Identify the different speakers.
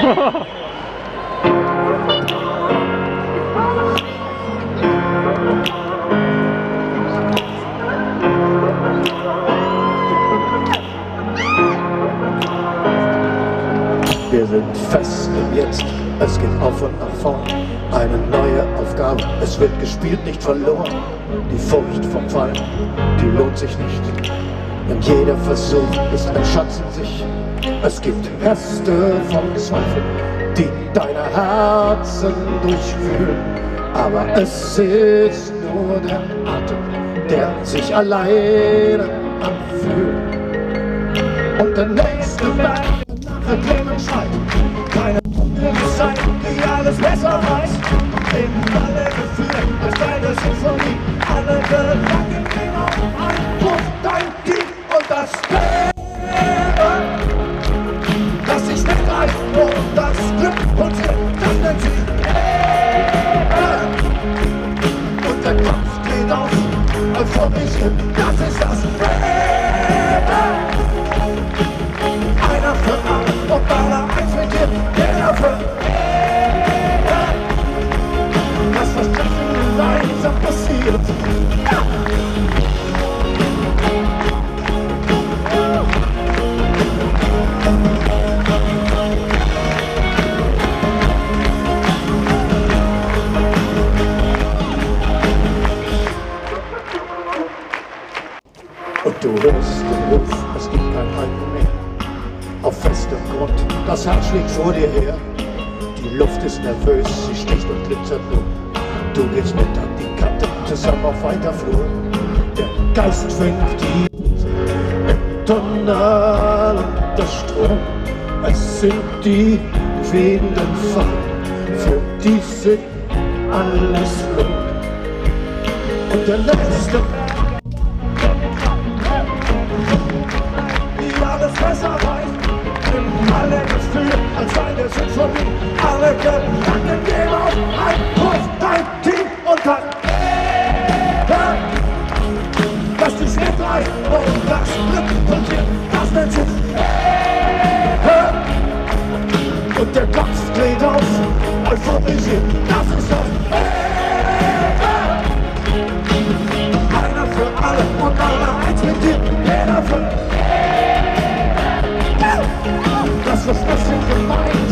Speaker 1: Wir sind fest im Jetzt, es geht auf und nach vorn. Eine neue Aufgabe, es wird gespielt, nicht verloren. Die Furcht vom Fallen, die lohnt sich nicht. Denn jeder Versuch ist ein Schatz in sich. Es gibt Reste vom Zweifel, die deine Herzen durchwühlen. Aber es ist nur der Atem, der sich alleine anfühlt. Und der nächste Berg wird Leben schreien. Keine Gewissheit, die alles besser weiß. In alle Gefühle, als deine Symphonie. Alle Gedanken gehen auf ein Puff, dein Team und das Leben, das sich nicht reißt. Und das Glück pulsiert, das nennt sich Leben. Und der Kopf geht auf, euphorisiert, das ist das Leben. Einer für alle und alle eins mit dir, jeder für das, was gemeinsam passiert. Und du hörst den Ruf, es gibt kein Halten mehr. Auf festem Grund, das Herz schlägt vor dir her. Die Luft ist nervös, sie sticht und glitzert nur. Du gehst mit an die Kante, zusammen auf weiter Flur. Der Geist fängt die im Tunnel und der Strom. Es sind die wehenden Fallen, für die sich alles lohnt. Und der letzte, die alles besser weiß. Alle Gefühle, als eine Symphonie. Alle Gedanken gehen auf ein Puff, dein Team und das Leben, das dich nicht reicht und das Glück pulsiert, das nennt sich Leben. Und der Kopf dreht auf, euphorisiert, das ist das Leben. Einer für alle und alle eins mit dir, jeder für das, was das sind gemeint.